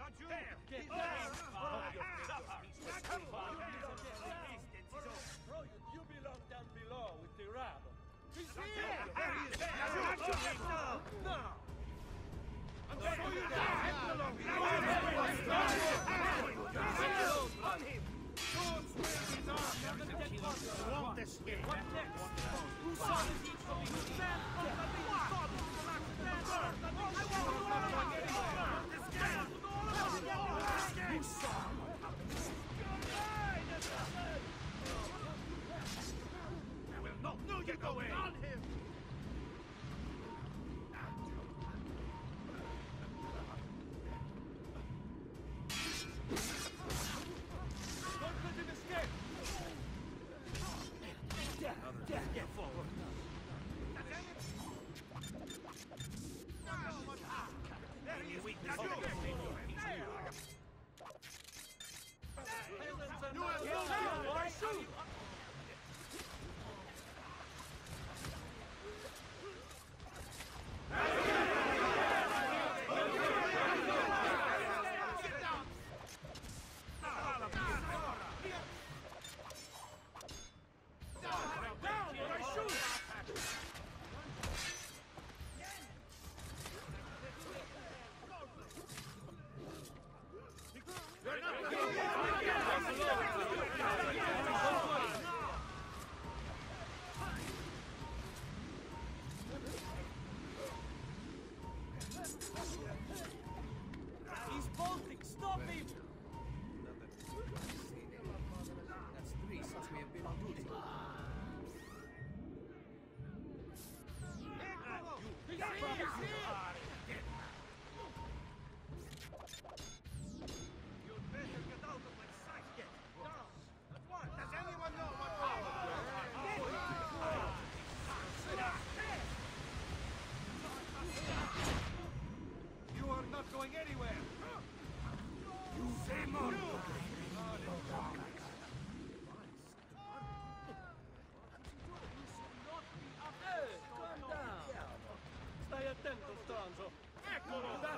Bro, you belong down below with the rabble. He's here! No! I'm going to you down! On him! Want this here? What next? Who saw this each of you? Stand up! I will not know you go away! On him! Don't let him escape! Get forward! Very weak. You will Shoot! He's bolting! Stop him! That's 3 since we have been on duty. He's here! You'd better get out of my sight, get down! At once! Does anyone know what You are not going anywhere! You say more! Calm down! Stai attento, stronzo! Eccolo!